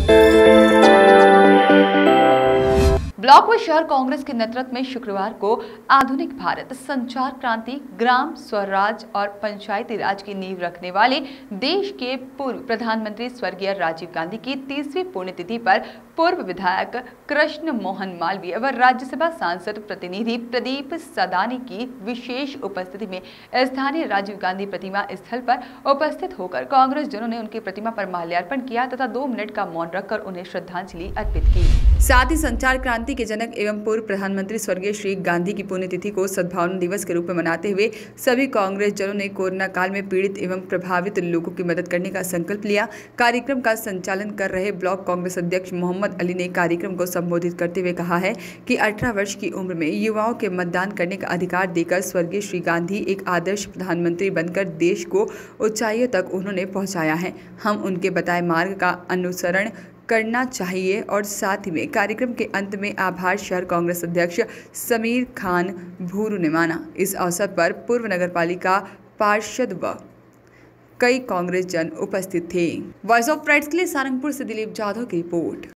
Block व शहर कांग्रेस के नेतृत्व में शुक्रवार को आधुनिक भारत, संचार क्रांति, ग्राम स्वराज और पंचायती राज की नींव रखने वाले देश के पूर्व प्रधानमंत्री स्वर्गीय राजीव गांधी की 30वीं पुण्यतिथि पर पूर्व विधायक कृष्ण मोहन मालवीय व राज्यसभा सांसद प्रतिनिधि प्रदीप सदानी की विशेष उपस्थिति में स्थानीय राजीव गांधी प्रतिमा स्थल पर उपस्थित होकर कांग्रेस जनों ने उनकी प्रतिमा पर माल्यार्पण किया तथा 2 मिनट का मौन रखकर उन्हें श्रद्धांजलि अर्पित की। साथ ही संचार क्रांति के जनक एवं पूर्व प्रधानमंत्री स्वर्गीय श्री गांधी की पुण्यतिथि को सद्भावना दिवस के रूप में मनाते हुए सभी कांग्रेस जनों ने कोरोना काल में पीड़ित एवं प्रभावित लोगों की मदद करने का संकल्प लिया। कार्यक्रम का संचालन कर रहे ब्लॉक कांग्रेस अध्यक्ष मोहम्मद अली ने कार्यक्रम को संबोधित करते हुए कहा है कि 18 वर्ष की उम्र में युवाओं के मतदान करने का अधिकार देकर स्वर्गीय श्री गांधी एक आदर्श प्रधानमंत्री बनकर देश को ऊंचाइयों तक उन्होंने पहुंचाया है। हम उनके बताए मार्ग का अनुसरण करना चाहिए। और साथ ही में कार्यक्रम के अंत में आभार शहर कांग्रेस अध्यक्ष समीर खान भूरू ने माना। इस अवसर पर पूर्व नगरपालिका पार्षद व कई कांग्रेस जन उपस्थित थे। वॉइस ऑफ प्राइड के लिए सारंगपुर से दिलीप जाधव की रिपोर्ट।